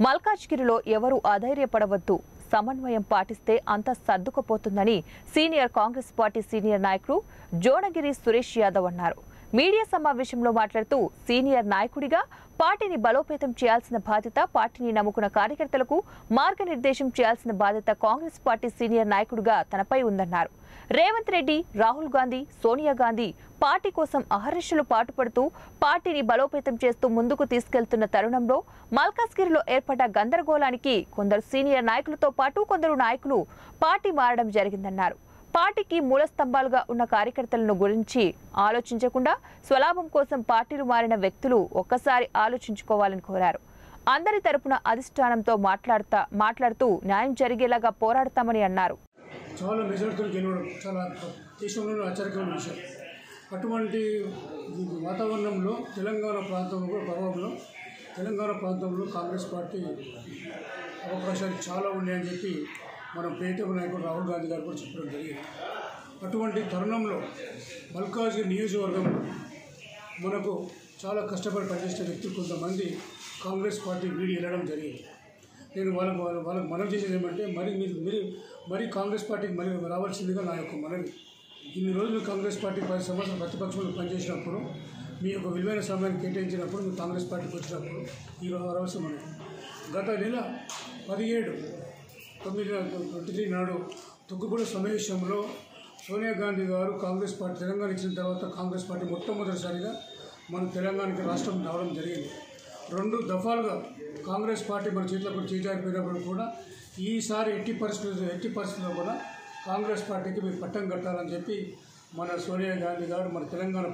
మల్కాజ్గిరిలో ఎవరు అధైర్యపడవద్దు, సమన్వయం పాటిస్తే అంతా సర్దుకుపోతుందని సీనియర్ కాంగ్రెస్ పార్టీ సీనియర్ నాయకుడు జోనగిరి సురేష్ యాదవ్ అన్నారు. మీడియా సమావేశంలో మాట్లాడుతూ సీనియర్ నాయకుడిగా పార్టీని బలోపేతం చేయాల్సిన బాధ్యత, పార్టీని నమ్ముకున్న కార్యకర్తలకు మార్గనిర్దేశం చేయాల్సిన బాధ్యత కాంగ్రెస్ పార్టీ సీనియర్ నాయకుడిగా తనపై ఉందన్నారు. రేవంత్ రెడ్డి, రాహుల్ గాంధీ, సోనియా గాంధీ పార్టీ కోసం అహర్నిశలు పాటుపడుతూ పార్టీని బలోపేతం చేస్తూ ముందుకు తీసుకెళ్తున్న తరుణంలో మల్కాజ్గిరిలో ఏర్పడ్డ గందరగోళానికి కొందరు సీనియర్ నాయకులతో పాటు కొందరు నాయకులు పార్టీ మారడం జరిగిందన్నారు. పార్టీకి మూల స్తంభాలుగా ఉన్న కార్యకర్తలను గురించి ఆలోచించకుండా స్వలాభం కోసం పార్టీలు మారిన వ్యక్తులు ఒక్కసారి ఆలోచించుకోవాలని కోరారు. అందరి తరపున అధిష్టానంతో మాట్లాడుతూ న్యాయం జరిగేలాగా పోరాడతామని అన్నారు. చాలా మెజారిటీతో గెలవడం చాలా దేశంలోనే ఆశ్చర్యకరమైన విషయం. అటువంటి వాతావరణంలో తెలంగాణ ప్రాంతంలో కాంగ్రెస్ పార్టీ అవకాశాలు చాలా ఉన్నాయని చెప్పి మన ప్రియతమ నాయకుడు రాహుల్ గాంధీ గారు కూడా చెప్పడం జరిగింది. అటువంటి తరుణంలో మల్కాజ్గిరి నియోజకవర్గంలో మనకు చాలా కష్టపడి పనిచేసిన వ్యక్తులు కొంతమంది కాంగ్రెస్ పార్టీ వీడి వెళ్ళడం జరిగింది. నేను వాళ్ళకు మనవి చేసేది ఏమంటే మరి కాంగ్రెస్ పార్టీకి మరి రావాల్సిందిగా నా యొక్క మనవి. ఇన్ని రోజులు కాంగ్రెస్ పార్టీ 10 సంవత్సరాలు ప్రతిపక్షంలో పనిచేసినప్పుడు, మీ యొక్క విలువైన సమయాన్ని కేటాయించినప్పుడు, మీరు కాంగ్రెస్ పార్టీకి వచ్చినప్పుడు ఈ అవసరం అనేది గత నెల 17/9/23 నాడు తుక్కుగూడ సమావేశంలో సోనియా గాంధీ గారు కాంగ్రెస్ పార్టీ తెలంగాణ ఇచ్చిన తర్వాత కాంగ్రెస్ పార్టీ మొట్టమొదటిసారిగా మన తెలంగాణకి రాష్ట్రం రావడం జరిగింది. 2 దఫాలుగా కాంగ్రెస్ పార్టీ మన చేతులకు చేజారిపోయినప్పుడు కూడా ఈసారి ఎట్టి పరిస్థితుల్లో కూడా కాంగ్రెస్ పార్టీకి మీరు పట్టం కట్టాలని చెప్పి మన సోనియా గాంధీ గారు మన తెలంగాణ